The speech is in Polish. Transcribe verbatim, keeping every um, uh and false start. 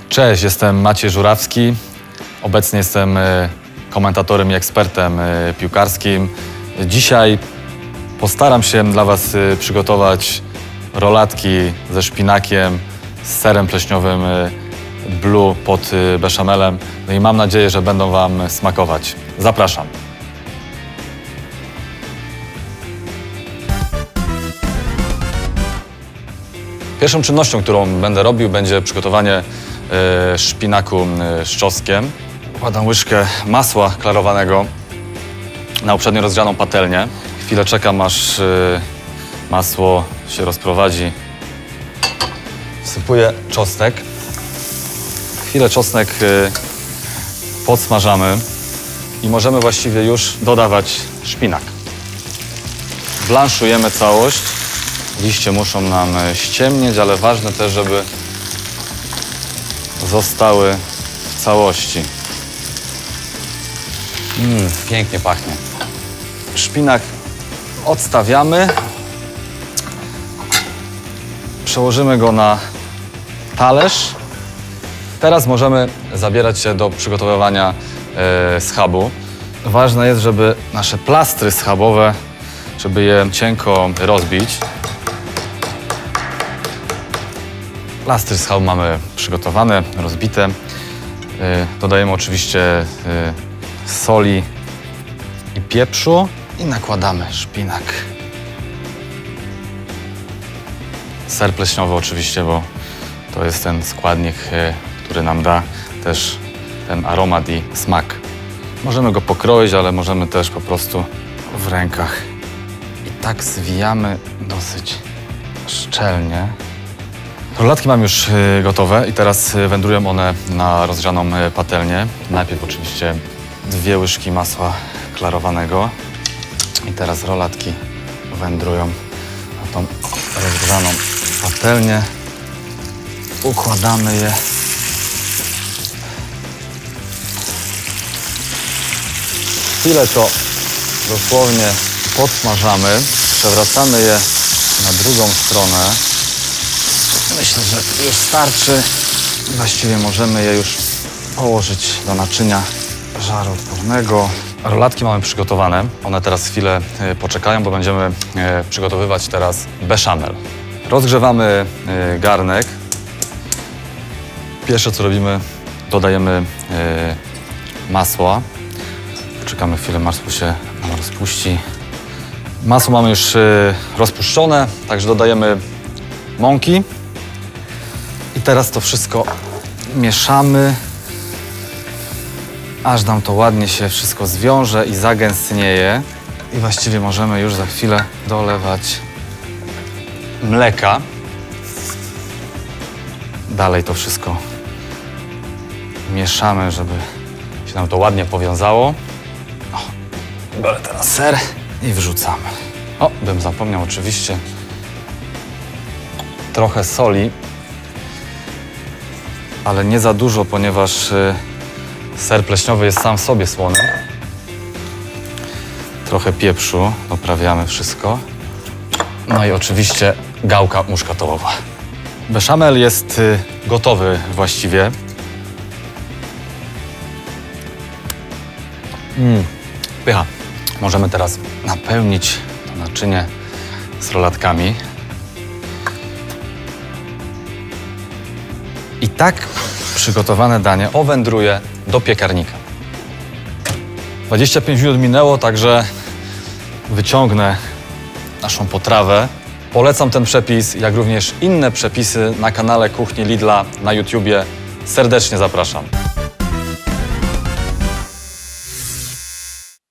Cześć, jestem Maciej Żurawski. Obecnie jestem komentatorem i ekspertem piłkarskim. Dzisiaj postaram się dla Was przygotować rolatki ze szpinakiem, z serem pleśniowym blue pod beszamelem. No i mam nadzieję, że będą Wam smakować. Zapraszam. Pierwszą czynnością, którą będę robił, będzie przygotowanie y, szpinaku y, z czosnkiem. Wkładam łyżkę masła klarowanego na uprzednio rozgrzaną patelnię. Chwilę czekam, aż y, masło się rozprowadzi. Wsypuję czosnek. Chwilę czosnek y, podsmażamy i możemy właściwie już dodawać szpinak. Blanszujemy całość. Liście muszą nam ściemnieć, ale ważne też, żeby zostały w całości. Mm, pięknie pachnie. Szpinak odstawiamy. Przełożymy go na talerz. Teraz możemy zabierać się do przygotowywania e, schabu. Ważne jest, żeby nasze plastry schabowe, żeby je cienko rozbić. Plastry schabu mamy przygotowane, rozbite. Dodajemy oczywiście soli i pieprzu i nakładamy szpinak. Ser pleśniowy oczywiście, bo to jest ten składnik, który nam da też ten aromat i smak. Możemy go pokroić, ale możemy też po prostu w rękach. I tak zwijamy dosyć szczelnie. Rolatki mam już gotowe i teraz wędrują one na rozgrzaną patelnię. Najpierw oczywiście dwie łyżki masła klarowanego. I teraz rolatki wędrują na tą rozgrzaną patelnię. Układamy je. Chwilę to dosłownie podsmażamy. Przewracamy je na drugą stronę. Myślę, że już starczy. Właściwie możemy je już położyć do naczynia żaroodpornego. Rolatki mamy przygotowane. One teraz chwilę poczekają, bo będziemy przygotowywać teraz beszamel. Rozgrzewamy garnek. Pierwsze co robimy, dodajemy masła. Czekamy chwilę, masło się nam rozpuści. Masło mamy już rozpuszczone, także dodajemy mąki. I teraz to wszystko mieszamy, aż nam to ładnie się wszystko zwiąże i zagęstnieje. I właściwie możemy już za chwilę dolewać mleka. Dalej to wszystko mieszamy, żeby się nam to ładnie powiązało. O, biorę teraz ser i wrzucamy. O, bym zapomniał oczywiście trochę soli. Ale nie za dużo, ponieważ ser pleśniowy jest sam w sobie słony. Trochę pieprzu, doprawiamy wszystko. No i oczywiście gałka muszkatołowa. Beszamel jest gotowy właściwie. Mm, pycha. Możemy teraz napełnić to naczynie z rolatkami. I tak przygotowane danie owędruje do piekarnika. dwadzieścia pięć minut minęło, także wyciągnę naszą potrawę. Polecam ten przepis, jak również inne przepisy na kanale Kuchni Lidla na YouTubie. Serdecznie zapraszam.